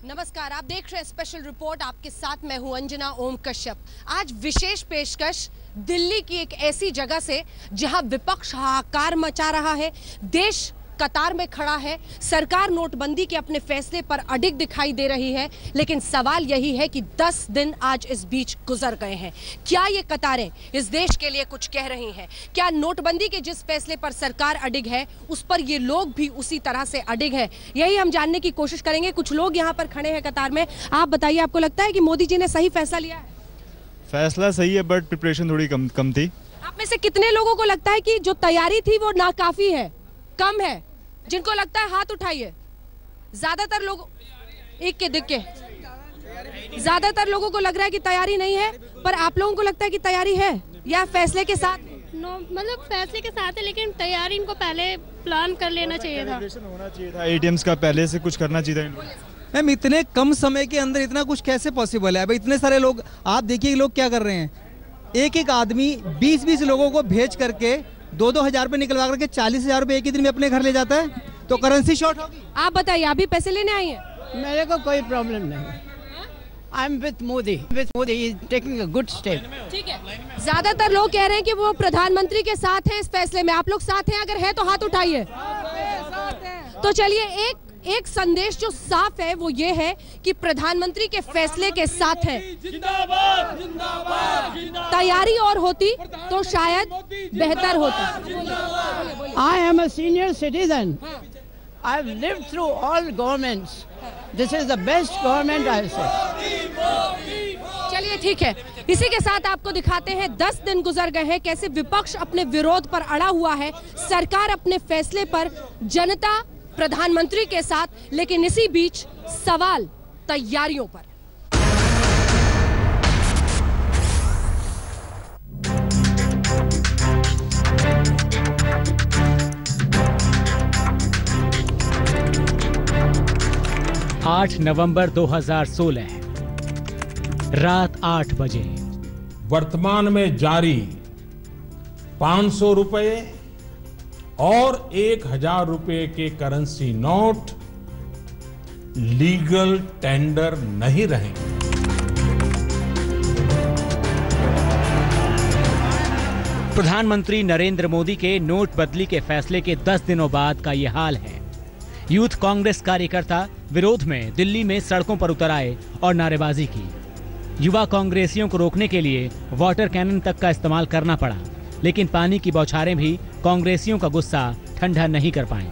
नमस्कार, आप देख रहे हैं स्पेशल रिपोर्ट। आपके साथ मैं हूं अंजना ओम कश्यप। आज विशेष पेशकश दिल्ली की एक ऐसी जगह से जहां विपक्ष हाहाकार मचा रहा है, देश कतार में खड़ा है, सरकार नोटबंदी के अपने फैसले पर अडिग दिखाई दे रही है। लेकिन सवाल यही है कि 10 दिन आज इस बीच गुजर गए हैं। क्या ये कतारें इस देश के लिए कुछ कह रही हैं? क्या नोटबंदी के जिस फैसले पर सरकार अडिग है उस पर ये लोग भी उसी तरह से अडिग है? यही हम जानने की कोशिश करेंगे। कुछ लोग यहाँ पर खड़े हैं कतार में। आप बताइए, आपको लगता है कि मोदी जी ने सही फैसला लिया है? फैसला सही है, बट प्रिपरेशन थोड़ी कम थी। आप में से कितने लोगों को लगता है कि जो तैयारी थी वो नाकाफी है, कम है? जिनको लगता है हाथ उठाइए। ज्यादातर लोग एक के दिख के ज्यादातर लोगों को लग रहा है कि तैयारी नहीं है, पर आप लोगों को लगता है कि तैयारी है या फैसले के साथ? मतलब फैसले के साथ है, लेकिन तैयारी इनको पहले प्लान कर लेना चाहिए था। होना चाहिए था, एटीएम्स का पहले से कुछ करना चाहिए था। मैम, इतने कम समय के अंदर इतना कुछ कैसे पॉसिबल है? अब इतने सारे लोग, आप देखिए लोग क्या कर रहे हैं। एक एक आदमी 20-20 लोगों को भेज करके 2-2 हज़ार रुपये निकलवा करके 40,000 रुपये एक ही दिन में अपने घर ले जाता है, तो करेंसी शॉर्ट होगी। आप बताइए, आप भी पैसे लेने आई हैं? मेरे को कोई प्रॉब्लम नहीं। I am with Modi is taking a good step. ठीक है, ज्यादातर लोग कह रहे हैं कि वो प्रधानमंत्री के साथ हैं इस फैसले में। आप लोग साथ हैं? अगर है तो हाथ उठाइए। तो चलिए, एक संदेश जो साफ है वो ये है कि प्रधानमंत्री के फैसले के साथ है। जिंदाबाद, जिंदाबाद, जिंदाबाद। तैयारी और होती तो शायद बेहतर होता। I am a senior citizen. I have lived through all governments. This is the best government I say. चलिए ठीक है, इसी के साथ आपको दिखाते हैं 10 दिन गुजर गए हैं, कैसे विपक्ष अपने विरोध पर अड़ा हुआ है, सरकार अपने फैसले पर, जनता प्रधानमंत्री के साथ। लेकिन इसी बीच सवाल तैयारियों पर। आठ नवंबर 2016 रात 8 बजे। वर्तमान में जारी 500 रुपए और 1,000 रुपए के करेंसी नोट लीगल टेंडर नहीं रहेंगे। प्रधानमंत्री नरेंद्र मोदी के नोट बदली के फैसले के 10 दिनों बाद का ये हाल है। यूथ कांग्रेस कार्यकर्ता विरोध में दिल्ली में सड़कों पर उतर आए और नारेबाजी की। युवा कांग्रेसियों को रोकने के लिए वाटर कैनन तक का इस्तेमाल करना पड़ा, लेकिन पानी की बौछारें भी कांग्रेसियों का गुस्सा ठंडा नहीं कर पाए।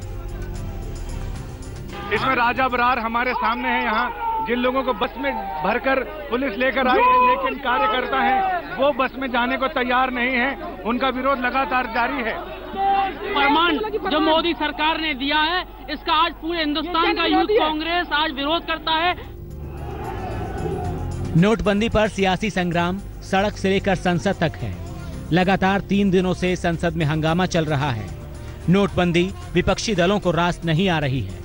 इसमें राजा बरार हमारे सामने है। यहाँ जिन लोगों को बस में भरकर पुलिस लेकर आई है, लेकिन कार्यकर्ता हैं वो बस में जाने को तैयार नहीं है। उनका विरोध लगातार जारी है। फरमान जो मोदी सरकार ने दिया है, इसका आज पूरे हिंदुस्तान का यूथ कांग्रेस आज विरोध करता है। नोटबंदी पर सियासी संग्राम सड़क से लेकर संसद तक है। लगातार 3 दिनों से संसद में हंगामा चल रहा है। नोटबंदी विपक्षी दलों को रास नहीं आ रही है।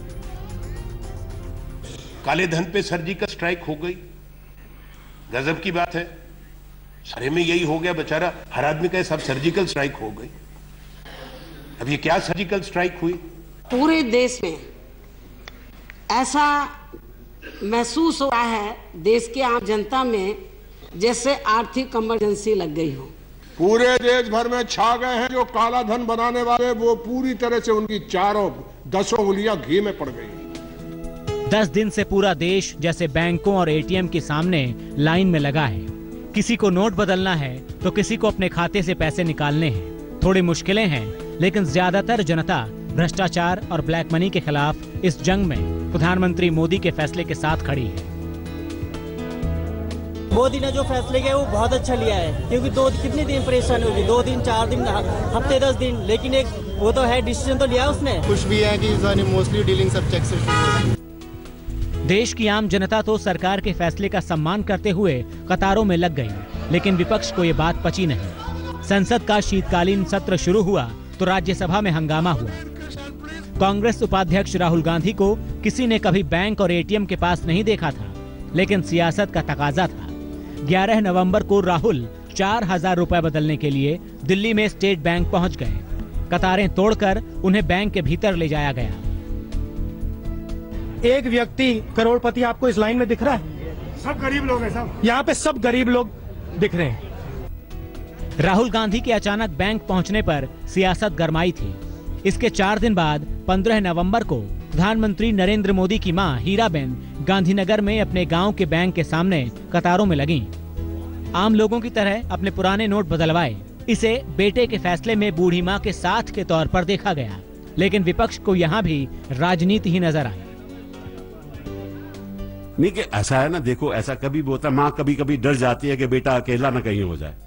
काले धन पे सर्जिकल स्ट्राइक हो गई, गजब की बात है। सारे में यही हो गया, बेचारा हर आदमी का सब सर्जिकल स्ट्राइक हो गई। अब ये क्या सर्जिकल स्ट्राइक हुई? पूरे देश में ऐसा महसूस हो रहा है, देश की आम जनता में, जैसे आर्थिक इमरजेंसी लग गई हो। पूरे देश भर में छा गए हैं जो काला धन बनाने वाले, वो पूरी तरह से उनकी 10 उंगलियां घी में पड़ गई। 10 दिन से पूरा देश जैसे बैंकों और एटीएम के सामने लाइन में लगा है। किसी को नोट बदलना है तो किसी को अपने खाते से पैसे निकालने हैं। थोड़ी मुश्किलें हैं, लेकिन ज्यादातर जनता भ्रष्टाचार और ब्लैक मनी के खिलाफ इस जंग में प्रधानमंत्री मोदी के फैसले के साथ खड़ी है। मोदी ने जो फैसले किया वो बहुत अच्छा लिया है, क्योंकि कितने दिन परेशानी होगी, 2 दिन 4 दिन हफ्ते 10 दिन, लेकिन एक वो तो है, डिसीजन तो लिया उसने। कुछ भी है कि मोस्टली डीलिंग सब्जेक्ट से। देश की आम जनता तो सरकार के फैसले का सम्मान करते हुए कतारों में लग गई, लेकिन विपक्ष को ये बात पची नहीं। संसद का शीतकालीन सत्र शुरू हुआ तो राज्यसभा में हंगामा हुआ। कांग्रेस उपाध्यक्ष राहुल गांधी को किसी ने कभी बैंक और एटीएम के पास नहीं देखा था, लेकिन सियासत का तकाजा था। 11 नवंबर को राहुल 4,000 रुपए बदलने के लिए दिल्ली में स्टेट बैंक पहुंच गए। कतारें तोड़कर उन्हें बैंक के भीतर ले जाया गया। एक व्यक्ति करोड़पति आपको इस लाइन में दिख रहा है? सब गरीब लोग हैं सब। यहाँ पे सब गरीब लोग दिख रहे हैं। राहुल गांधी के अचानक बैंक पहुंचने पर सियासत गरमाई थी। इसके 4 दिन बाद 15 नवंबर को प्रधानमंत्री नरेंद्र मोदी की मां हीराबेन गांधीनगर में अपने गांव के बैंक के सामने कतारों में लगीं। आम लोगों की तरह अपने पुराने नोट बदलवाए। इसे बेटे के फैसले में बूढ़ी मां के साथ के तौर पर देखा गया, लेकिन विपक्ष को यहाँ भी राजनीति ही नजर आई। नहीं कि ऐसा है ना, देखो ऐसा कभी भी होता है, माँ कभी कभी डर जाती है कि बेटा अकेला न कहीं हो जाए।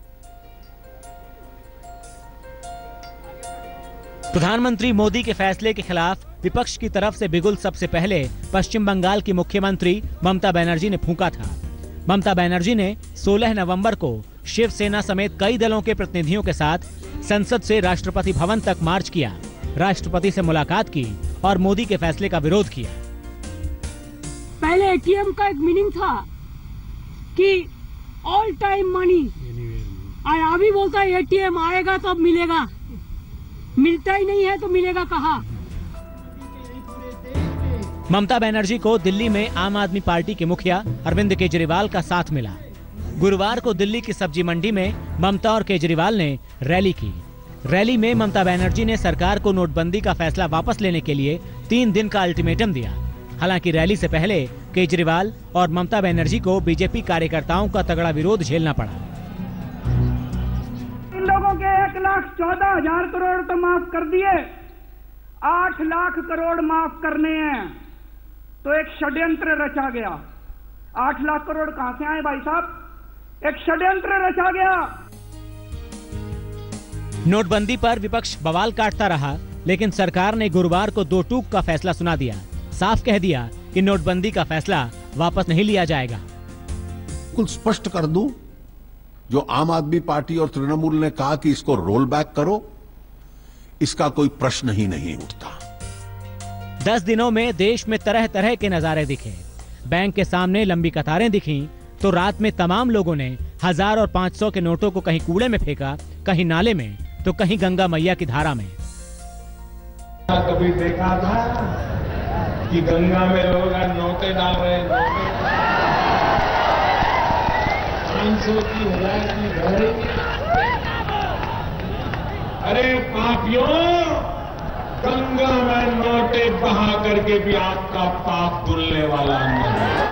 प्रधानमंत्री मोदी के फैसले के खिलाफ विपक्ष की तरफ से बिगुल सबसे पहले पश्चिम बंगाल की मुख्यमंत्री ममता बनर्जी ने फूंका था। ममता बनर्जी ने 16 नवंबर को शिवसेना समेत कई दलों के प्रतिनिधियों के साथ संसद से राष्ट्रपति भवन तक मार्च किया, राष्ट्रपति से मुलाकात की और मोदी के फैसले का विरोध किया। पहले एटीएम का एक मीनिंग था कि ऑल टाइम मनी, और अभी बोलता है एटीएम आएगा तो अब मिलेगा, मिलता ही नहीं है तो मिलेगा कहाँ। ममता बनर्जी को दिल्ली में आम आदमी पार्टी के मुखिया अरविंद केजरीवाल का साथ मिला। गुरुवार को दिल्ली की सब्जी मंडी में ममता और केजरीवाल ने रैली की। रैली में ममता बनर्जी ने सरकार को नोटबंदी का फैसला वापस लेने के लिए 3 दिन का अल्टीमेटम दिया। हालांकि रैली से पहले केजरीवाल और ममता बनर्जी को बीजेपी कार्यकर्ताओं का तगड़ा विरोध झेलना पड़ा। इन लोगों के 1,14,000 करोड़ तो माफ कर दिए, 8 लाख करोड़ माफ करने हैं, तो एक षड्यंत्र रचा गया। 8 लाख करोड़ कहां से आए भाई साहब? एक षड्यंत्र रचा गया। नोटबंदी पर विपक्ष बवाल काटता रहा, लेकिन सरकार ने गुरुवार को 2 टूक का फैसला सुना दिया। साफ कह दिया कि नोटबंदी का फैसला वापस नहीं लिया जाएगा। कुछ स्पष्ट कर दूं, जो आम आदमी पार्टी और तृणमूल ने कहा कि इसको रोल बैक करो, इसका कोई प्रश्न ही नहीं उठता। 10 दिनों में देश में तरह तरह के नजारे दिखे। बैंक के सामने लंबी कतारें दिखीं, तो रात में तमाम लोगों ने 1000 और 500 के नोटों को कहीं कूड़े में फेंका, कहीं नाले में, तो कहीं गंगा मैया की धारा में। कभी देखा था कि गंगा में लोग नोटे डाल रहे हैं, 500 की 1000 की घड़ी। अरे पापियों, गंगा में नोटे बहा करके भी आपका पाप धुलने वाला नहीं।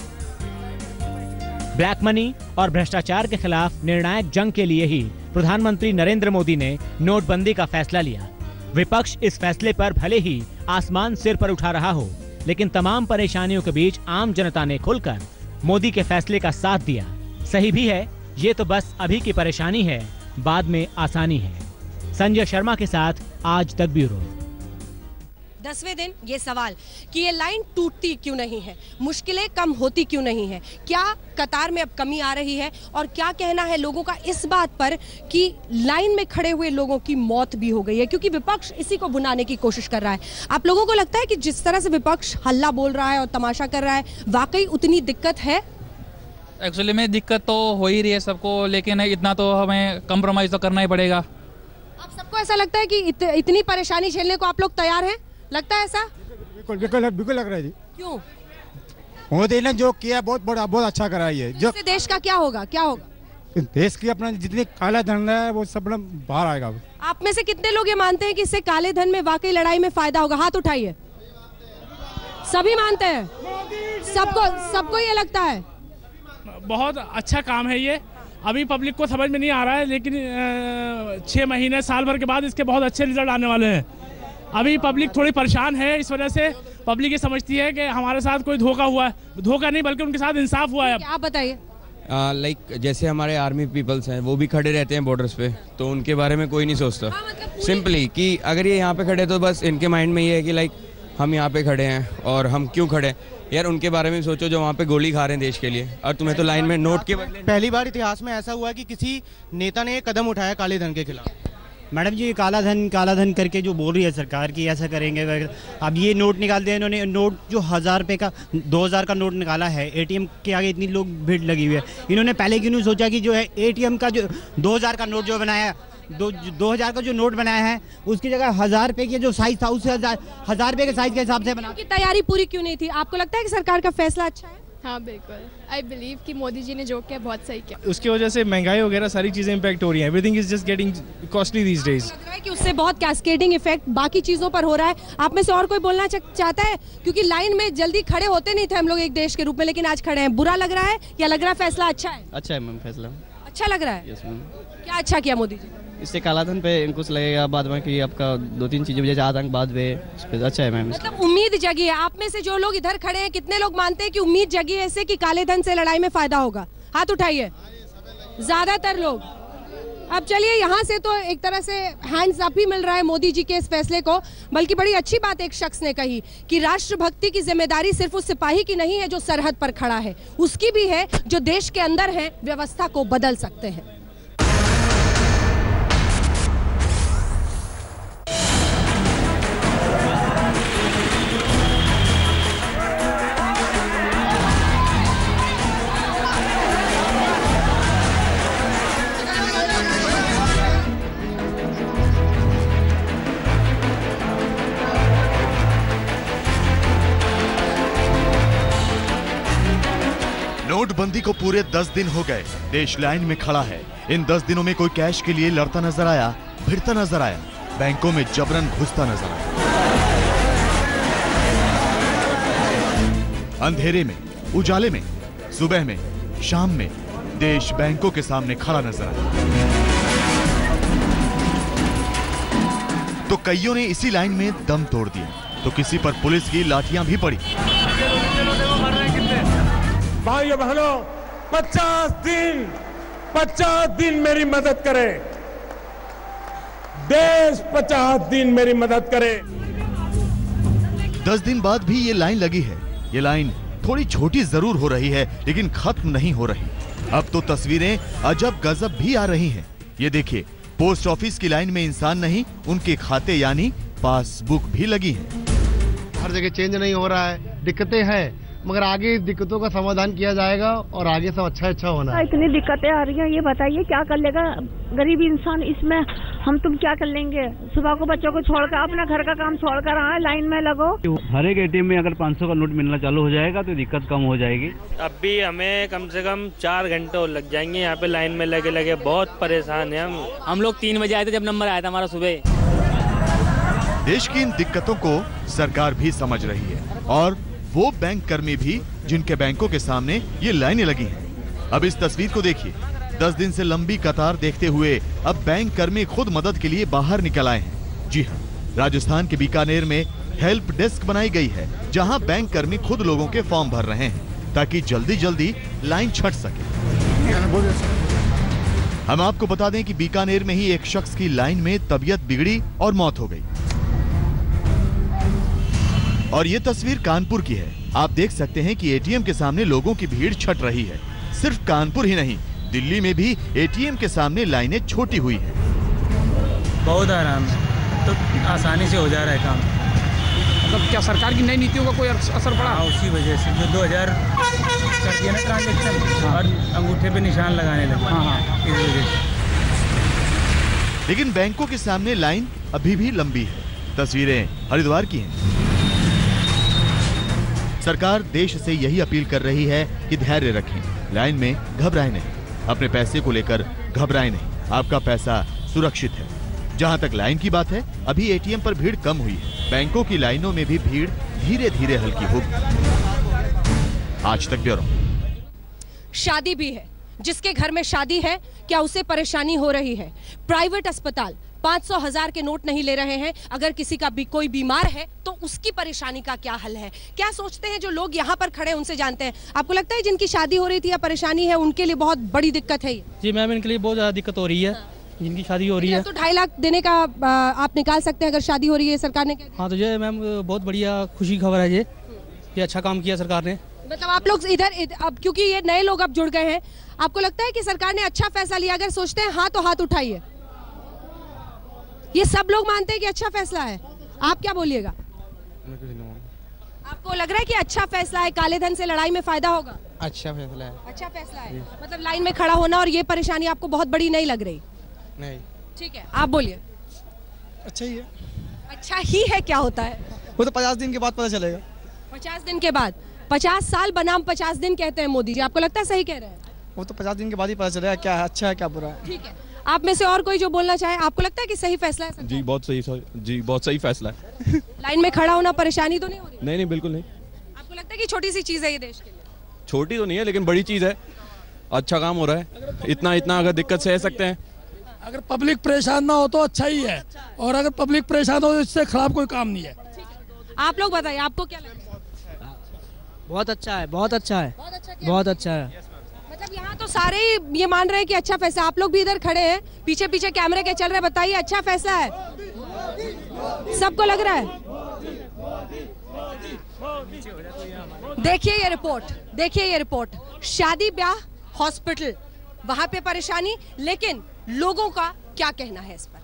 ब्लैक मनी और भ्रष्टाचार के खिलाफ निर्णायक जंग के लिए ही प्रधानमंत्री नरेंद्र मोदी ने नोटबंदी का फैसला लिया। विपक्ष इस फैसले पर भले ही आसमान सिर पर उठा रहा हो, लेकिन तमाम परेशानियों के बीच आम जनता ने खुलकर मोदी के फैसले का साथ दिया। सही भी है, ये तो बस अभी की परेशानी है, बाद में आसानी है। संजय शर्मा के साथ आज तक ब्यूरो। 10वें दिन ये सवाल कि ये लाइन टूटती क्यों नहीं है, मुश्किलें कम होती क्यों नहीं है, क्या कतार में अब कमी आ रही है, और क्या कहना है लोगों का इस बात पर कि लाइन में खड़े हुए लोगों की मौत भी हो गई है, क्योंकि विपक्ष इसी को भुनाने की कोशिश कर रहा है। आप लोगों को लगता है कि जिस तरह से विपक्ष हल्ला बोल रहा है और तमाशा कर रहा है, वाकई उतनी दिक्कत है? एक्चुअली में दिक्कत तो हो ही रही है सबको, लेकिन इतना तो हमें कम्प्रोमाइज तो करना ही पड़ेगा। आप सबको ऐसा लगता है कि इतनी परेशानी झेलने को आप लोग तैयार हैं? लगता है ऐसा? बिल्कुल लग रहा है जी। क्यों? मोदी ने जो किया बहुत अच्छा करा है। जो देश का क्या होगा, क्या होगा? देश की अपना जितनी काला धन है वो सब बाहर आएगा। आप में से कितने लोग ये मानते हैं कि इससे काले धन में वाकई लड़ाई में फायदा होगा? हाथ उठाइए। सभी मानते हैं? सबको ये लगता है? बहुत अच्छा काम है ये। अभी पब्लिक को समझ में नहीं आ रहा है, लेकिन 6 महीने साल भर के बाद इसके बहुत अच्छे रिजल्ट आने वाले हैं। अभी पब्लिक थोड़ी परेशान है, इस वजह से पब्लिक ये समझती है कि हमारे साथ कोई धोखा हुआ है। धोखा नहीं, बल्कि उनके साथ इंसाफ हुआ है। आप बताइए। लाइक जैसे हमारे आर्मी पीपल्स हैं, वो भी खड़े रहते हैं बॉर्डर्स पे, तो उनके बारे में कोई नहीं सोचता। सिंपली कि अगर ये यहाँ पे खड़े तो बस इनके माइंड में ये है कि लाइक हम यहाँ पे खड़े हैं और हम क्यों खड़े हैं। यार उनके बारे में सोचो जो वहाँ पे गोली खा रहे हैं देश के लिए, और तुम्हें तो लाइन में नोट के बदले। पहली बार इतिहास में ऐसा हुआ कि किसी नेता ने एक कदम उठाया काले धन के खिलाफ। मैडम जी, काला धन करके जो बोल रही है सरकार की ऐसा करेंगे, अब ये नोट निकाल दिया इन्होंने। नोट जो 1000 रुपये का 2000 का नोट निकाला है, एटीएम के आगे इतनी लोग भीड़ लगी हुई है। इन्होंने पहले क्यों नहीं सोचा कि जो है एटीएम का जो 2000 का नोट जो बनाया 2000 का जो नोट बनाया है उसकी जगह 1000 रुपए की जो साइज था उससे 1000 रुपए के साइज के हिसाब से बना। की तैयारी पूरी क्यों नहीं थी? आपको लगता है कि सरकार का फैसला अच्छा है? हाँ बिल्कुल, आई बिलीव कि मोदी जी ने जो किया बहुत सही किया। उसकी वजह से महंगाई वगैरह सारी चीजें इम्पैक्ट हो रही हैं। Everything is just getting costly these days. लग रहा है कि उससे बहुत कैस्केडिंग इफेक्ट बाकी चीजों पर हो रहा है। आप में से और कोई बोलना चाहता है? क्योंकि लाइन में जल्दी खड़े होते नहीं थे हम लोग एक देश के रूप में, लेकिन आज खड़े हैं। बुरा लग रहा है या लग रहा है फैसला अच्छा है? अच्छा है मैम, फैसला अच्छा लग रहा है। Yes ma'am. क्या अच्छा किया मोदी जी? इससे कालाधन पे अंकुश लगेगा, बाद में कि आपका 2-3 चीजें जैसे आतंकवाद पे अच्छा है मैम। मतलब उम्मीद जगी है। आप में से जो लोग इधर खड़े हैं, कितने लोग मानते हैं कि उम्मीद जगी है इससे कि काले धन से लड़ाई में फायदा होगा? हाथ उठाइए। ज्यादातर लोग। अब चलिए, यहाँ से तो एक तरह से हैंड्स अप ही मिल रहा है मोदी जी के इस फैसले को। बल्कि बड़ी अच्छी बात एक शख्स ने कही कि राष्ट्रभक्ति की जिम्मेदारी सिर्फ उस सिपाही की नहीं है जो सरहद पर खड़ा है, उसकी भी है जो देश के अंदर है, व्यवस्था को बदल सकते हैं। नोटबंदी को पूरे 10 दिन हो गए, देश लाइन में खड़ा है। इन 10 दिनों में कोई कैश के लिए लड़ता नजर आया, भिड़ता नजर आया, बैंकों में जबरन घुसता नजर आया। अंधेरे में, उजाले में, सुबह में, शाम में देश बैंकों के सामने खड़ा नजर आया। तो कईयों ने इसी लाइन में दम तोड़ दिया, तो किसी पर पुलिस की लाठियां भी पड़ी। भाइयों बहनों, 50 दिन मेरी मदद करे, देश 50 दिन मेरी मदद करे। 10 दिन बाद भी ये लाइन लगी है। ये लाइन थोड़ी छोटी जरूर हो रही है, लेकिन खत्म नहीं हो रही। अब तो तस्वीरें अजब गजब भी आ रही हैं। ये देखिए, पोस्ट ऑफिस की लाइन में इंसान नहीं, उनके खाते यानी पासबुक भी लगी है। हर जगह चेंज नहीं हो रहा है, दिक्कतें हैं, मगर आगे दिक्कतों का समाधान किया जाएगा और आगे सब अच्छा होना है। इतनी दिक्कतें आ रही हैं, ये बताइए क्या कर लेगा गरीब इंसान इसमें? हम तुम क्या कर लेंगे? सुबह को बच्चों को छोड़कर, अपना घर का काम छोड़कर आए, लाइन में लगो। हर एक एटीएम में अगर 500 का नोट मिलना चालू हो जाएगा तो दिक्कत कम हो जाएगी। अब भी हमें कम से कम 4 घंटे और लग जाएंगे यहाँ पे लाइन में लगे लगे। बहुत परेशान है हम लोग 3 बजे आए थे जब नंबर आया था हमारा सुबह। देश की इन दिक्कतों को सरकार भी समझ रही है, और वो बैंक कर्मी भी जिनके बैंकों के सामने ये लाइनें लगी हैं। अब इस तस्वीर को देखिए। 10 दिन से लंबी कतार देखते हुए अब बैंक कर्मी खुद मदद के लिए बाहर निकल आए हैं। जी हाँ, राजस्थान के बीकानेर में हेल्प डेस्क बनाई गई है, जहां बैंक कर्मी खुद लोगों के फॉर्म भर रहे हैं ताकि जल्दी जल्दी लाइन छट सके। हम आपको बता दें कि बीकानेर में ही एक शख्स की लाइन में तबीयत बिगड़ी और मौत हो गई। और ये तस्वीर कानपुर की है। आप देख सकते हैं कि एटीएम के सामने लोगों की भीड़ छट रही है। सिर्फ कानपुर ही नहीं, दिल्ली में भी एटीएम के सामने लाइनें छोटी हुई हैं। बहुत आराम से, तो आसानी से हो जा रहा है काम। मतलब क्या सरकार की नई नीतियों का कोई असर पड़ा? उसी वजह से जो 2000 कर दिया ना ट्रांजेक्शन, और अंगूठे पे निशान लगाने लगे। इस वजह से। लेकिन बैंकों के सामने लाइन अभी भी लंबी है। तस्वीरें हरिद्वार की हैं। सरकार देश से यही अपील कर रही है कि धैर्य रखें, लाइन में घबराएं नहीं, अपने पैसे को लेकर घबराएं नहीं, आपका पैसा सुरक्षित है। जहां तक लाइन की बात है, अभी एटीएम पर भीड़ कम हुई है, बैंकों की लाइनों में भी भीड़ धीरे धीरे हल्की होगी। आज तक ब्यूरो। शादी भी है, जिसके घर में शादी है, क्या उसे परेशानी हो रही है? प्राइवेट अस्पताल 500,000 के नोट नहीं ले रहे हैं। अगर किसी का भी कोई बीमार है तो उसकी परेशानी का क्या हल है? क्या सोचते हैं जो लोग यहाँ पर खड़े, उनसे जानते हैं। आपको लगता है जिनकी शादी हो रही थी या परेशानी है, उनके लिए बहुत बड़ी दिक्कत है? जी मैम, इनके लिए बहुत ज्यादा दिक्कत हो रही है, जिनकी शादी हो रही है। तो 2.5 लाख देने का आप निकाल सकते हैं अगर शादी हो रही है, सरकार ने। हाँ, तो ये मैम बहुत बढ़िया खुशी खबर है, ये अच्छा काम किया सरकार ने। मतलब आप लोग इधर अब क्योंकि ये नए लोग अब जुड़ गए हैं, आपको लगता है कि सरकार ने अच्छा फैसला लिया? अगर सोचते हैं हाँ तो हाथ उठाइए। ये सब लोग मानते हैं कि अच्छा फैसला है, आप क्या बोलिएगा? आपको लग रहा है कि अच्छा फैसला है, काले धन से लड़ाई में फायदा होगा? अच्छा फैसला है। अच्छा फैसला है, मतलब लाइन में खड़ा होना और ये परेशानी आपको बहुत बड़ी नहीं लग रही? नहीं। ठीक है, आप बोलिए। अच्छा ही है। अच्छा ही है क्या होता है? वो तो 50 दिन के बाद पता चलेगा। 50 दिन के बाद? 50 साल बनाम 50 दिन कहते हैं मोदी जी, आपको लगता है सही कह रहे हैं? वो तो 50 दिन के बाद ही पता चलेगा क्या है अच्छा है क्या बुरा है। ठीक है, आप में से और कोई जो बोलना चाहे, आपको लगता है कि सही फैसला है? जी बहुत सही फैसला है। लाइन में खड़ा होना परेशानी तो नहीं हो रही? नहीं बिल्कुल नहीं। आपको लगता है कि छोटी सी चीज है ये देश के लिए? छोटी तो नहीं है लेकिन बड़ी चीज है, अच्छा काम हो रहा है। इतना अगर दिक्कत सह सकते हैं। अगर पब्लिक परेशान ना हो तो अच्छा ही है, और अगर पब्लिक परेशान हो तो इससे खराब कोई काम नहीं है। आप लोग बताइए, आपको क्या लगता है? बहुत अच्छा है, बहुत अच्छा है, बहुत अच्छा है। मतलब यहाँ तो सारे ही ये मान रहे हैं कि अच्छा फैसला। आप लोग भी इधर खड़े हैं, पीछे पीछे कैमरे के चल रहे हैं, बताइए अच्छा फैसला है? सबको लग रहा है? देखिए ये रिपोर्ट, शादी ब्याह हॉस्पिटल, वहां पे परेशानी, लेकिन लोगों का क्या कहना है इस पर?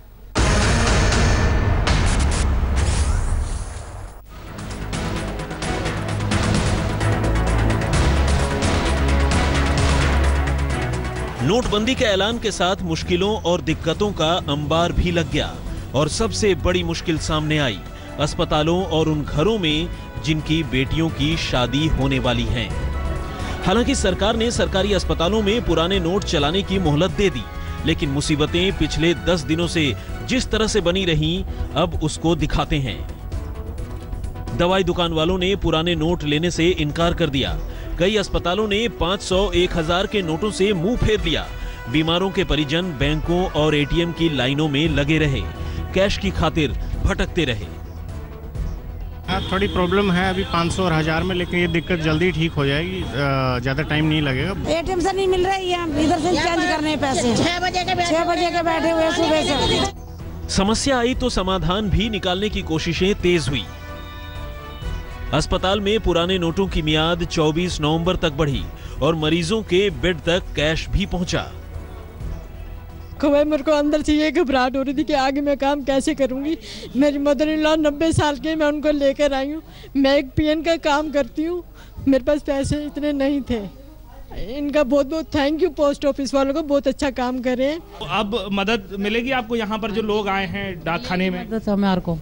नोटबंदी के ऐलान के साथ मुश्किलों और दिक्कतों का अंबार भी लग गया और सबसे बड़ी मुश्किल सामने आई अस्पतालों और उन घरों में जिनकी बेटियों की शादी होने वाली है। हालांकि सरकार ने सरकारी अस्पतालों में पुराने नोट चलाने की मोहलत दे दी, लेकिन मुसीबतें पिछले 10 दिनों से जिस तरह से बनी रहीं, अब उसको दिखाते हैं। दवाई दुकान वालों ने पुराने नोट लेने से इनकार कर दिया। कई अस्पतालों ने 500, 1000 के नोटों से मुंह फेर लिया। बीमारों के परिजन बैंकों और एटीएम की लाइनों में लगे रहे, कैश की खातिर भटकते रहे। थोड़ी प्रॉब्लम है अभी 500 और 1000 में, लेकिन ये दिक्कत जल्दी ठीक हो जाएगी, ज्यादा टाइम नहीं लगेगा। एटीएम से नहीं मिल रही है, इधर से चेंज करने पैसे 6 बजे के बैठे हुए सुबह से। समस्या आई तो समाधान भी निकालने की कोशिशें तेज हुई। अस्पताल में पुराने नोटों की मियाद 24 नवंबर तक बढ़ी और मरीजों के बेड तक कैश भी पहुंचा। मेरे को अंदर से ये घबराहट हो रही थी कि आगे मैं काम कैसे करूंगी। मेरी मदर इन लॉ 90 साल के, मैं उनको लेकर आई हूँ। मैं एक पीएन का काम करती हूँ, मेरे पास पैसे इतने नहीं थे। इनका बहुत बहुत थैंक यू, पोस्ट ऑफिस वालों को, बहुत अच्छा काम कर रहे हैं। अब मदद मिलेगी आपको यहाँ पर जो लोग आए हैं डाकखाने में? को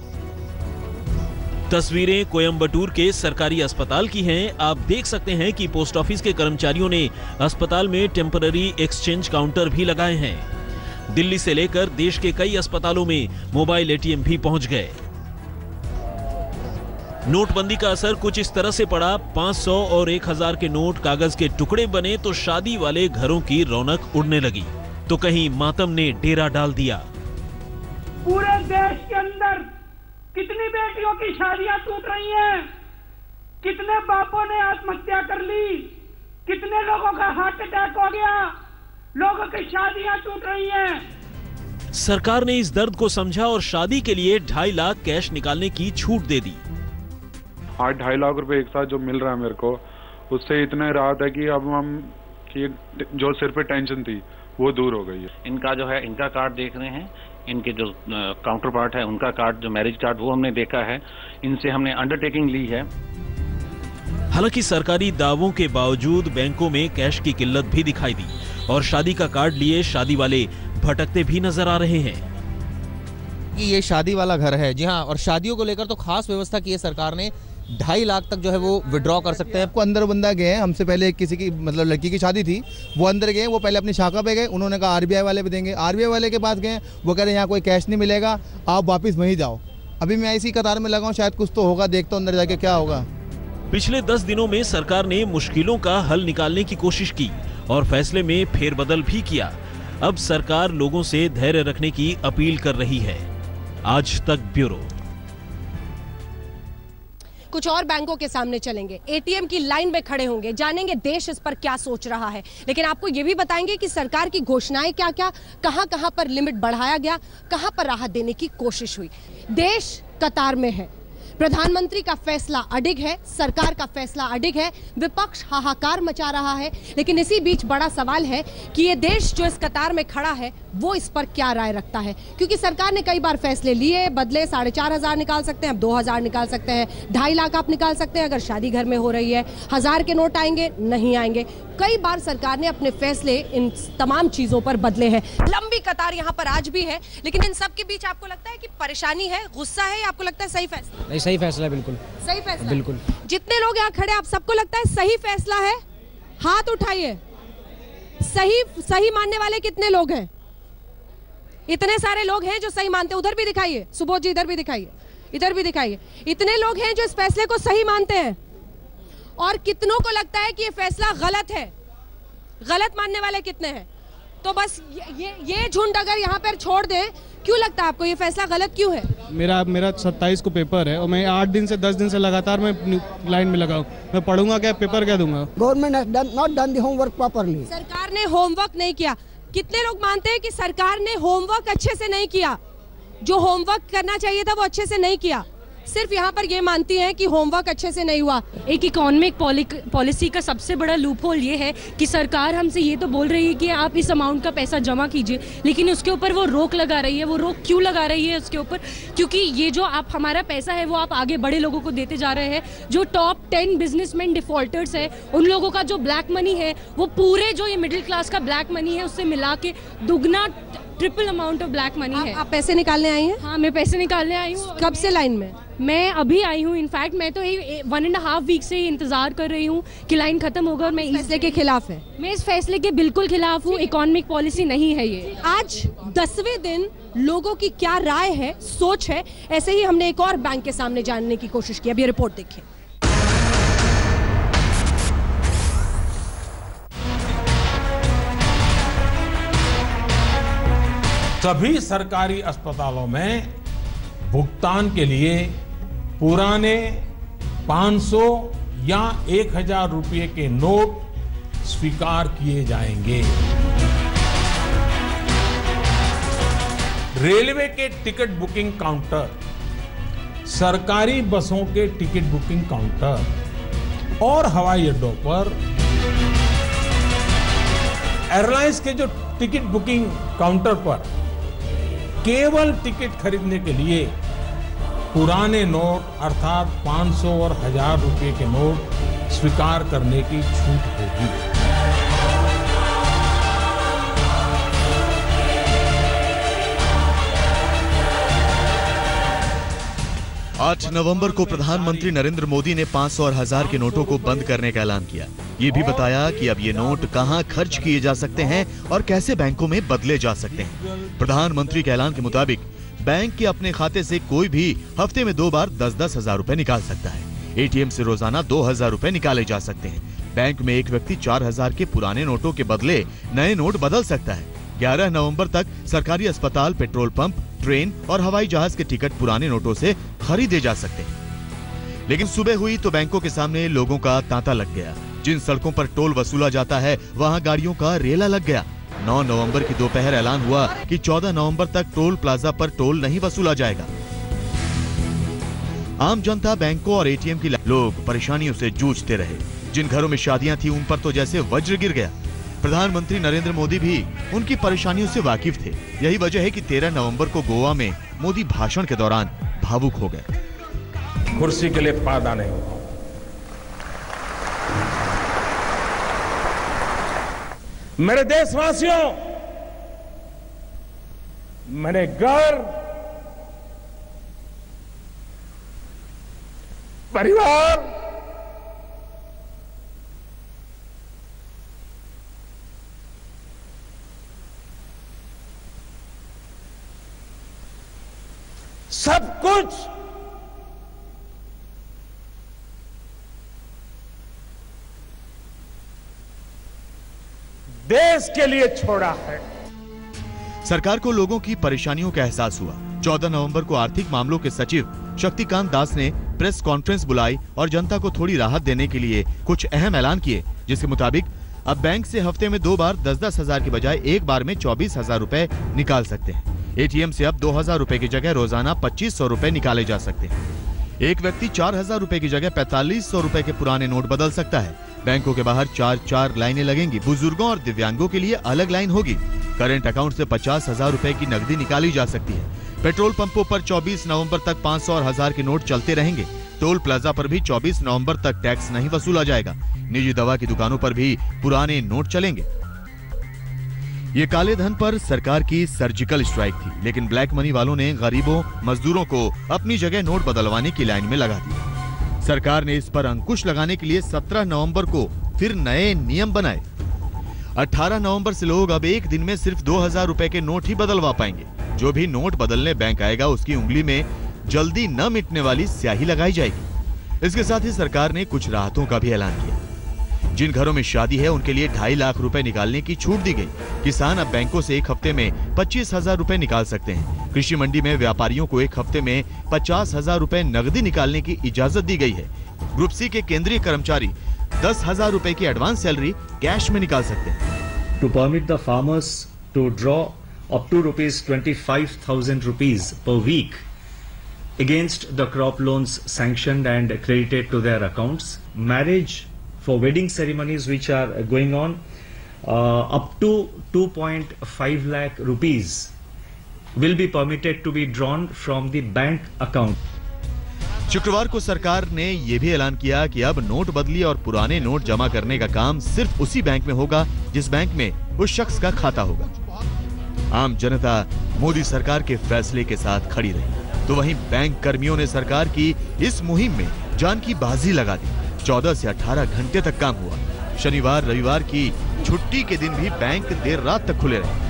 तस्वीरें कोयम्बटूर के सरकारी अस्पताल की हैं। आप देख सकते हैं कि पोस्ट ऑफिस के कर्मचारियों ने अस्पताल में टेम्पररी एक्सचेंज काउंटर भी लगाए हैं। दिल्ली से लेकर देश के कई अस्पतालों में मोबाइल एटीएम भी पहुंच गए। नोटबंदी का असर कुछ इस तरह से पड़ा, 500 और 1000 के नोट कागज के टुकड़े बने तो शादी वाले घरों की रौनक उड़ने लगी, तो कहीं मातम ने डेरा डाल दिया। पूरे देश के अंदर कितनी बेटियों की शादियां टूट रही हैं, कितने बापों ने आत्महत्या कर ली, कितने लोगों का हार्ट अटैक हो गया, लोगों की शादियां टूट रही हैं। सरकार ने इस दर्द को समझा और शादी के लिए 2.5 लाख कैश निकालने की छूट दे दी। आज 2.5 लाख रुपए एक साथ जो मिल रहा है मेरे को, उससे इतना राहत है कि अब हम जो सिर पे टेंशन थी वो दूर हो गई है। इनका जो है, इनका कार्ड देख रहे हैं, इनके जो काउंटर पार्ट है उनका कार्ड, जो मैरिज कार्ड, वो हमने देखा है। इनसे हमने अंडरटेकिंग ली है। हालांकि सरकारी दावों के बावजूद बैंकों में कैश की किल्लत भी दिखाई दी और शादी का कार्ड लिए शादी वाले भटकते भी नजर आ रहे हैं। ये शादी वाला घर है, जी हाँ, और शादियों को लेकर तो खास व्यवस्था की है सरकार ने। 2.5 लाख तक जो है वो विड्रॉ कर सकते हैं। आपको अंदर बंदा गए हैं, हमसे पहले किसी की मतलब लड़की की शादी थी, वो अंदर गए, वो पहले अपनी शाखा पे गए, उन्होंने कहा आरबीआई वाले पे देंगे। आरबीआई वाले के पास गए, वो कह रहे हैं यहाँ कोई कैश नहीं मिलेगा, आप वापस वहीं जाओ। अभी मैं इसी कतार में लगा हूँ, शायद कुछ तो होगा, देखता हूँ अंदर जाके क्या होगा। पिछले 10 दिनों में सरकार ने मुश्किलों का हल निकालने की कोशिश की और फैसले में फेरबदल भी किया। अब सरकार लोगों से धैर्य रखने की अपील कर रही है। आज तक ब्यूरो। कुछ और बैंकों के सामने चलेंगे, एटीएम की लाइन में खड़े होंगे, जानेंगे देश इस पर क्या सोच रहा है। लेकिन आपको ये भी बताएंगे कि सरकार की घोषणाएं क्या क्या, कहां पर लिमिट बढ़ाया गया, कहां पर राहत देने की कोशिश हुई। देश कतार में है, प्रधानमंत्री का फैसला अडिग है, सरकार का फैसला अडिग है, विपक्ष हाहाकार मचा रहा है। लेकिन इसी बीच बड़ा सवाल है कि ये देश जो इस कतार में खड़ा है वो इस पर क्या राय रखता है, क्योंकि सरकार ने कई बार फैसले लिए, बदले। 4,500 निकाल सकते हैं, अब 2,000 निकाल सकते हैं, 2.5 लाख आप निकाल सकते हैं अगर शादी घर में हो रही है। 1,000 के नोट आएंगे, नहीं आएंगे। कई बार सरकार ने अपने फैसले इन तमाम चीजों पर बदले हैं। लंबी कतार यहाँ पर आज भी है, लेकिन इन सब के बीच आपको लगता है कि परेशानी है, गुस्सा है, या आपको लगता है सही फैसला? नहीं, सही फैसला है, बिल्कुल सही फैसला, बिल्कुल। जितने लोग यहाँ खड़े, आप सबको लगता है सही फैसला है? हाथ उठाइए। सही मानने वाले कितने लोग हैं? इतने सारे लोग हैं जो सही मानते हैं। उधर भी दिखाइए, सुबोध जी, इधर भी दिखाइए, इधर भी दिखाइए। इतने लोग हैं जो इस फैसले को सही मानते हैं, और कितनों को लगता है कि ये फैसला गलत है? गलत मानने वाले कितने हैं? तो बस ये झुंड अगर यहाँ पर छोड़ दें, क्यों लगता है आपको ये फैसला गलत क्यों है? मेरा 27 को पेपर है और मैं 8 दिन से 10 दिन से लगातार मैं लाइन में लगा हूँ। मैं पढ़ूंगा क्या, पेपर क्या दूंगा? Government not done the homework properly. सरकार ने होमवर्क नहीं किया। कितने लोग मानते हैं कि सरकार ने होमवर्क अच्छे से नहीं किया? जो होमवर्क करना चाहिए था वो अच्छे से नहीं किया। सिर्फ यहाँ पर ये मानती हैं कि होमवर्क अच्छे से नहीं हुआ। एक इकोनॉमिक पॉलिसी का सबसे बड़ा लूपहोल ये है कि सरकार हमसे ये तो बोल रही है कि आप इस अमाउंट का पैसा जमा कीजिए, लेकिन उसके ऊपर वो रोक लगा रही है। वो रोक क्यों लगा रही है उसके ऊपर? क्योंकि ये जो आप हमारा पैसा है वो आप आगे बड़े लोगों को देते जा रहे हैं। जो टॉप 10 बिजनेसमैन डिफॉल्टर्स है, उन लोगों का जो ब्लैक मनी है, वो पूरे जो ये मिडिल क्लास का ब्लैक मनी है उससे मिला के दुगना, triple amount of black money है। आप पैसे निकालने आई हैं? हाँ, मैं पैसे निकालने आई हूँ। कब से लाइन में? मैं अभी आई हूँ। इनफैक्ट मैं तो 1.5 वीक से इंतजार कर रही हूँ कि लाइन खत्म होगा, और मैं इस फैसले के खिलाफ है। मैं इस फैसले के बिल्कुल खिलाफ हूँ। इकोनॉमिक पॉलिसी नहीं है ये। आज 10वें दिन लोगों की क्या राय है, सोच है, ऐसे ही हमने एक और बैंक के सामने जानने की कोशिश की। अब ये रिपोर्ट देखिए। सभी सरकारी अस्पतालों में भुगतान के लिए पुराने 500 या 1,000 रुपये के नोट स्वीकार किए जाएंगे। रेलवे के टिकट बुकिंग काउंटर, सरकारी बसों के टिकट बुकिंग काउंटर और हवाई अड्डों पर एयरलाइंस के जो टिकट बुकिंग काउंटर पर केवल टिकट खरीदने के लिए पुराने नोट अर्थात 500 और 1,000 रुपए के नोट स्वीकार करने की छूट होगी। 8 नवंबर को प्रधानमंत्री नरेंद्र मोदी ने 500 और 1,000 के नोटों को बंद करने का ऐलान किया। ये भी बताया कि अब ये नोट कहां खर्च किए जा सकते हैं और कैसे बैंकों में बदले जा सकते हैं। प्रधानमंत्री के ऐलान के मुताबिक बैंक के अपने खाते से कोई भी हफ्ते में 2 बार 10-10 हजार रुपए निकाल सकता है। एटीएम से रोजाना 2,000 रुपए निकाले जा सकते हैं। बैंक में एक व्यक्ति 4,000 के पुराने नोटों के बदले नए नोट बदल सकता है। 11 नवंबर तक सरकारी अस्पताल, पेट्रोल पंप, ट्रेन और हवाई जहाज के टिकट पुराने नोटों से खरीदे जा सकते हैं। लेकिन सुबह हुई तो बैंकों के सामने लोगों का तांता लग गया। जिन सड़कों पर टोल वसूला जाता है वहां गाड़ियों का रेला लग गया। 9 नवंबर की दोपहर ऐलान हुआ कि 14 नवंबर तक टोल प्लाजा पर टोल नहीं वसूला जाएगा। आम जनता, बैंकों और एटीएम की लोग परेशानियों से जूझते रहे। जिन घरों में शादियां थी उन पर तो जैसे वज्र गिर गया। प्रधानमंत्री नरेंद्र मोदी भी उनकी परेशानियों से वाकिफ थे। यही वजह है कि 13 नवंबर को गोवा में मोदी भाषण के दौरान भावुक हो गए। कुर्सी के लिए पैदा नहीं हुआ। मेरे देशवासियों, मेरे घर, परिवार, सब कुछ देश के लिए छोड़ा है। सरकार को लोगों की परेशानियों का एहसास हुआ। 14 नवंबर को आर्थिक मामलों के सचिव शक्तिकांत दास ने प्रेस कॉन्फ्रेंस बुलाई और जनता को थोड़ी राहत देने के लिए कुछ अहम ऐलान किए, जिसके मुताबिक अब बैंक से हफ्ते में 2 बार 10-10 हजार की बजाय एक बार में 24,000 रुपए निकाल सकते हैं। एटीएम से अब 2,000 रुपए की जगह रोजाना 2,500 रुपए निकाले जा सकते हैं। एक व्यक्ति 4,000 रुपए की जगह 4,500 रुपए के पुराने नोट बदल सकता है। बैंकों के बाहर 4-4 लाइनें लगेंगी। बुजुर्गों और दिव्यांगों के लिए अलग लाइन होगी। करंट अकाउंट से 50,000 रुपए की नकदी निकाली जा सकती है। पेट्रोल पंपों पर 24 नवंबर तक 500 और 1000 के नोट चलते रहेंगे। टोल प्लाजा पर भी 24 नवंबर तक टैक्स नहीं वसूला जाएगा। निजी दवा की दुकानों पर भी पुराने नोट चलेंगे। ये काले धन पर सरकार की सर्जिकल स्ट्राइक थी, लेकिन ब्लैक मनी वालों ने गरीबों, मजदूरों को अपनी जगह नोट बदलवाने की लाइन में लगा दिया। सरकार ने इस पर अंकुश लगाने के लिए 17 नवंबर को फिर नए नियम बनाए। 18 नवंबर से लोग अब एक दिन में सिर्फ 2000 रुपए के नोट ही बदलवा पाएंगे। जो भी नोट बदलने बैंक आएगा उसकी उंगली में जल्दी न मिटने वाली स्याही लगाई जाएगी। इसके साथ ही सरकार ने कुछ राहतों का भी ऐलान किया। जिन घरों में शादी है उनके लिए 2.5 लाख रुपए निकालने की छूट दी गई। किसान अब बैंकों से एक हफ्ते में 25,000 रुपए निकाल सकते हैं। कृषि मंडी में व्यापारियों को एक हफ्ते में 50,000 रुपए नकदी निकालने की इजाजत दी गई है। ग्रुप सी के केंद्रीय कर्मचारी 10,000 रुपए की एडवांस सैलरी कैश में निकाल सकते हैं। To permit the farmers to draw up to ₹25,000 rupees per week against the crop loans sanctioned and credited to their accounts. Marriage for wedding ceremonies which are going on up to 2.5 lakh rupees will be permitted to be drawn from the bank account. शुक्रवार को सरकार ने ये भी ऐलान किया कि अब नोट बदली और पुराने नोट जमा करने का काम सिर्फ उसी बैंक में होगा जिस बैंक में उस शख्स का खाता होगा। आम जनता मोदी सरकार के फैसले के साथ खड़ी रही, तो वहीं बैंक कर्मियों ने सरकार की इस मुहिम में जान की बाजी लगा दी। 14 से 18 घंटे तक काम हुआ। शनिवार रविवार की छुट्टी के दिन भी बैंक देर रात तक खुले रहे।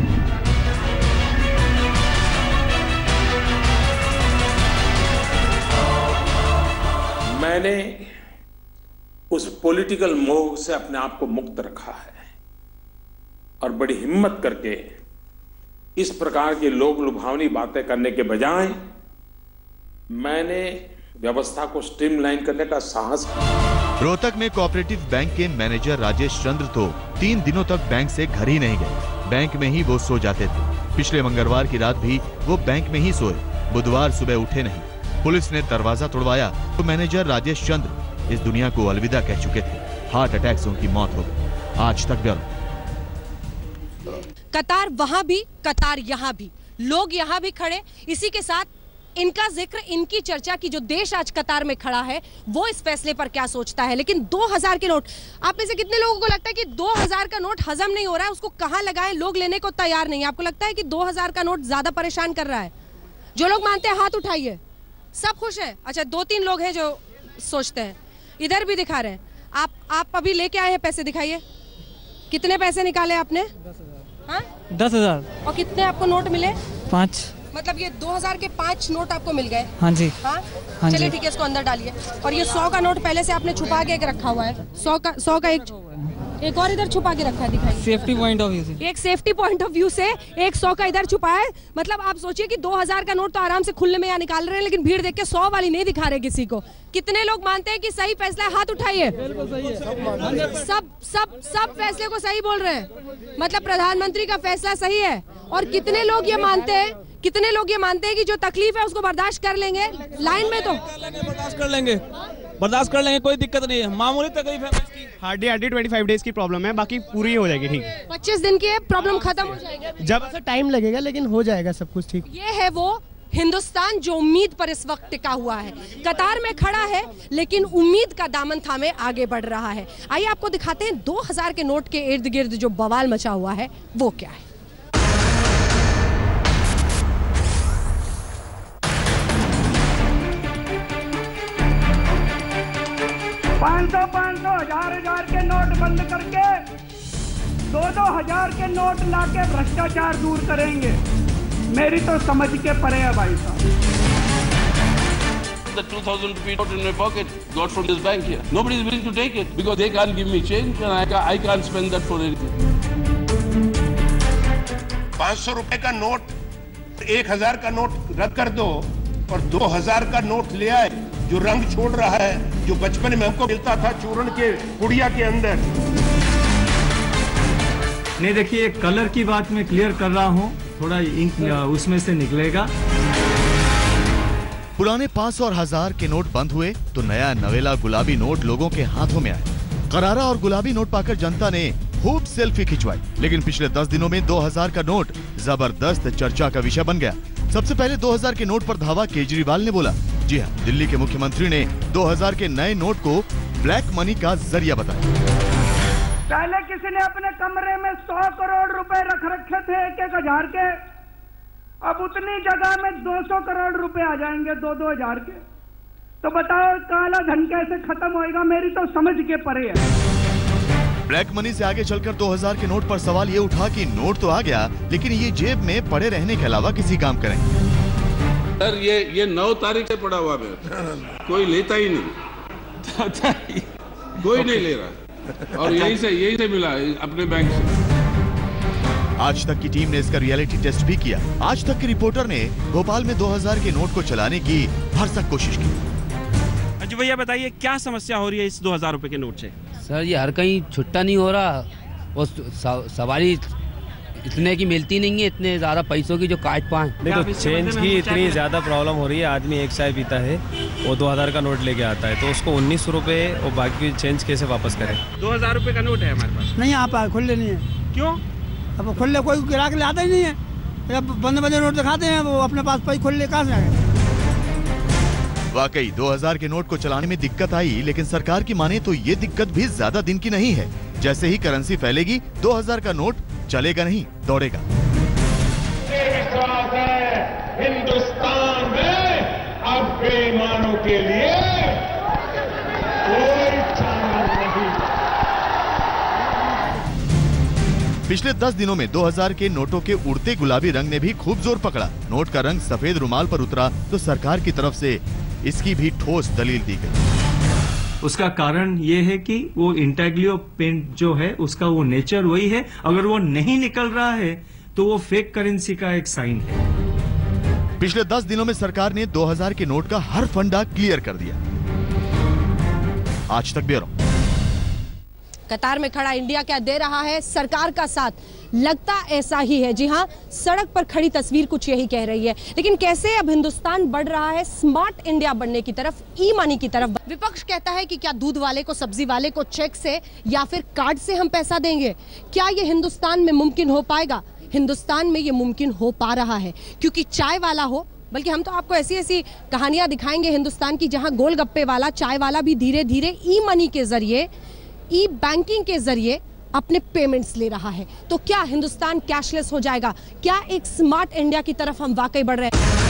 मैंने उस पॉलिटिकल मोह से अपने आप को मुक्त रखा है और बड़ी हिम्मत करके इस प्रकार की लोक लुभावनी बातें करने के बजाय मैंने व्यवस्था को स्ट्रीमलाइन करने का साहस किया। रोहतक में कोऑपरेटिव बैंक के मैनेजर राजेश चंद्र तो 3 दिनों तक बैंक से घर ही नहीं गए। बैंक में ही वो सो जाते थे। पिछले मंगलवार की रात भी वो बैंक में ही सोए। बुधवार सुबह उठे नहीं। पुलिस ने दरवाजा तोड़वाया तो मैनेजर राजेश चंद्र इस दुनिया को अलविदा कह चुके थे। हार्ट अटैक से उनकी मौत हो गई। आज तक ब्यूरो। कतार वहां भी, कतार यहां भी, लोग यहां भी खड़े। इसी के साथ इनका जिक्र, इनकी चर्चा की जो देश आज कतार में खड़ा है वो इस फैसले पर क्या सोचता है। लेकिन 2000 के नोट, आप में से कितने लोगों को लगता है कि 2000 का नोट हजम नहीं हो रहा है, उसको कहां लगाएं, लोग लेने को तैयार नहीं है? आपको लगता है कि 2000 का नोट ज्यादा परेशान कर रहा है? जो लोग मानते हैं हाथ उठाइए। सब खुश हैं? अच्छा, 2-3 लोग हैं जो सोचते हैं। इधर भी दिखा रहे हैं। आप अभी लेके आए हैं पैसे, दिखाइए। कितने पैसे निकाले आपने? 10,000। और कितने आपको नोट मिले? 5। मतलब ये 2000 के 5 नोट आपको मिल गए? हाँ जी। हाँ चलिए ठीक है, इसको अंदर डालिए। और ये 100 का नोट पहले से आपने छुपा के रखा हुआ है। 100 का एक और इधर छुपा के रखा है, दिखाइए। सेफ्टी पॉइंट ऑफ व्यू से। एक सेफ्टी पॉइंट ऑफ व्यू से एक 100 का इधर छुपा है। मतलब आप सोचिए कि 2000 का नोट तो आराम से खुले में यहाँ निकाल रहे हैं, लेकिन भीड़ देख के 100 वाली नहीं दिखा रहे किसी को। कितने लोग मानते हैं कि सही फैसला है? हाथ उठाइए। सब फैसले को सही बोल रहे हैं। मतलब प्रधानमंत्री का फैसला सही है। और कितने लोग ये मानते हैं, कि जो तकलीफ है उसको बर्दाश्त कर लेंगे? लाइन में तो बर्दाश्त कर लेंगे, कोई दिक्कत नहीं है। मामूली तकलीफ है, हार्डली 25 डेज की प्रॉब्लम है, बाकी पूरी हो जाएगी। ठीक, 25 दिन की प्रॉब्लम खत्म हो जाएगी। जब टाइम लगेगा लेकिन हो जाएगा सब कुछ ठीक। ये है वो हिंदुस्तान जो उम्मीद पर इस वक्त टिका हुआ है। कतार में खड़ा है लेकिन उम्मीद का दामन थामे आगे बढ़ रहा है। आइए आपको दिखाते हैं 2000 के नोट के इर्द गिर्द जो बवाल मचा हुआ है वो क्या है। 500, 1000 के नोट बंद करके 2,000 के नोट लाके भ्रष्टाचार दूर करेंगे। मेरी तो समझ के परे है भाई साहब। The 2,000 rupee note in my pocket got from this bank here. Nobody is willing to take it because they can't give me change and I can't spend that for anything. 500 रुपए का नोट 1,000 का note रद्द कर दो और 2,000 का note ले आए जो रंग छोड़ रहा है, जो बचपन में हमको मिलता था चूर्ण के पुड़िया के अंदर। नहीं, देखिए कलर की बात मैं क्लियर कर रहा हूँ, थोड़ा इंक उसमें से निकलेगा। पुराने 500 और 1000 के नोट बंद हुए तो नया नवेला गुलाबी नोट लोगों के हाथों में आया। करारा और गुलाबी नोट पाकर जनता ने खूब सेल्फी खिंचवाई। लेकिन पिछले 10 दिनों में 2000 का नोट जबरदस्त चर्चा का विषय बन गया। सबसे पहले 2000 के नोट पर धावा केजरीवाल ने बोला। जी हाँ, दिल्ली के मुख्यमंत्री ने 2000 के नए नोट को ब्लैक मनी का जरिया बताया। पहले किसी ने अपने कमरे में 100 करोड़ रुपए रख रखे थे 1,000 के, अब उतनी जगह में 200 करोड़ रुपए आ जाएंगे 2-2 हजार के। तो बताओ काला धन कैसे खत्म होएगा? मेरी तो समझ के परे है। ब्लैक मनी से आगे चलकर 2000 के नोट पर सवाल ये उठा कि नोट तो आ गया, लेकिन ये जेब में पड़े रहने के अलावा किसी काम करें। सर ये 9 तारीख से पड़ा हुआ है, कोई लेता ही नहीं, कोई नहीं ले रहा, और यही से मिला अपने बैंक से। आज तक की टीम ने इसका रियलिटी टेस्ट भी किया। आज तक के रिपोर्टर ने भोपाल में 2000 के नोट को चलाने की भरसक कोशिश की। अजय भैया बताइए, क्या समस्या हो रही है इस 2000 रुपए के नोट से? सर ये हर कहीं छुट्टा नहीं हो रहा और सवारी इतने की मिलती नहीं है, इतने ज़्यादा पैसों की जो काट पाए। देखो चेंज की इतनी ज़्यादा प्रॉब्लम हो रही है। आदमी एक चाय पीता है, वो 2000 का नोट लेके आता है, तो उसको 1900 रुपये और बाकी चेंज कैसे वापस करें? 2000 रुपये का नोट है हमारे पास। नहीं आ पाए, खुले नहीं है। क्यों? अब खुले कोई गिराक ले आता ही नहीं है, जब बंदे नोट दिखाते हैं वो अपने पास पैसे खुले कहाँ से आए? वाकई 2000 के नोट को चलाने में दिक्कत आई, लेकिन सरकार की माने तो ये दिक्कत भी ज्यादा दिन की नहीं है। जैसे ही करेंसी फैलेगी 2000 का नोट चलेगा नहीं, दौड़ेगा। विश्वास है हिंदुस्तान में अब बेईमानों के लिए कोई चारा नहीं। पिछले 10 दिनों में 2000 के नोटों के उड़ते गुलाबी रंग ने भी खूब जोर पकड़ा। नोट का रंग सफेद रुमाल पर उतरा तो सरकार की तरफ से इसकी भी ठोस दलील दी गई। उसका कारण ये है कि वो इंटेग्लियो पेंट जो है उसका वो नेचर वही है, अगर वो नहीं निकल रहा है तो वो फेक करेंसी का एक साइन है। पिछले 10 दिनों में सरकार ने 2000 के नोट का हर फंडा क्लियर कर दिया। आज तक ब्यूरो। कतार में खड़ा इंडिया क्या दे रहा है सरकार का साथ? लगता ऐसा ही है। जी हाँ, सड़क पर खड़ी तस्वीर कुछ यही कह रही है। लेकिन कैसे अब हिंदुस्तान बढ़ रहा है स्मार्ट इंडिया बनने की तरफ, ई मनी की तरफ? विपक्ष कहता है कि क्या दूध वाले को, सब्जी वाले को चेक से या फिर कार्ड से हम पैसा देंगे? क्या ये हिंदुस्तान में मुमकिन हो पाएगा? हिंदुस्तान में ये मुमकिन हो पा रहा है, क्योंकि चाय वाला हो, बल्कि हम तो आपको ऐसी ऐसी कहानियां दिखाएंगे हिंदुस्तान की जहां गोलगप्पे वाला, चाय वाला भी धीरे धीरे ई मनी के जरिए, ई बैंकिंग के जरिए अपने पेमेंट्स ले रहा है। तो क्या हिंदुस्तान कैशलेस हो जाएगा? क्या एक स्मार्ट इंडिया की तरफ हम वाकई बढ़ रहे हैं?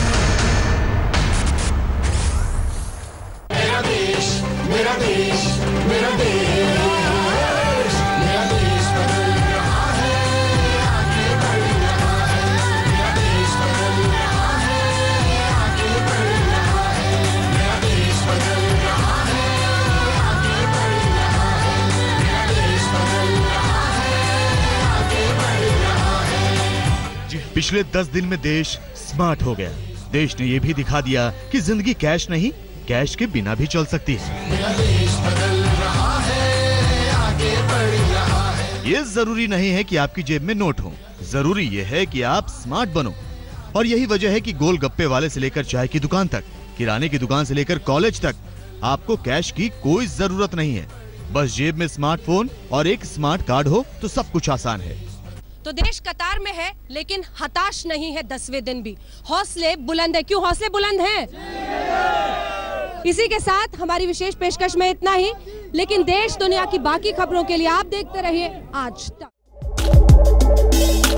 मेरा देश, मेरा देश, मेरा देश, मेरा देश बदल रहा है, आगे बढ़ रहा है। मेरा देश बदल रहा है, आगे बढ़ रहा है। मेरा देश बदल रहा है, आगे बढ़ रहा है। मेरा देश बदल रहा है, आगे बढ़ रहा है। पिछले 10 दिन में देश स्मार्ट हो गया। देश ने ये भी दिखा दिया कि जिंदगी कैश नहीं, कैश के बिना भी चल सकती है। मेरा देश बदल रहा है, आगे बढ़ रहा है। ये जरूरी नहीं है कि आपकी जेब में नोट हो, जरूरी ये है कि आप स्मार्ट बनो। और यही वजह है कि गोलगप्पे वाले से लेकर चाय की दुकान तक, किराने की दुकान से लेकर कॉलेज तक, आपको कैश की कोई जरूरत नहीं है। बस जेब में स्मार्टफोन और एक स्मार्ट कार्ड हो तो सब कुछ आसान है। तो देश कतार में है, लेकिन हताश नहीं है 10वें दिन भी। हौसले बुलंद है। क्यों हौसले बुलंद हैं? इसी के साथ हमारी विशेष पेशकश में इतना ही, लेकिन देश दुनिया की बाकी खबरों के लिए आप देखते रहिए आज तक।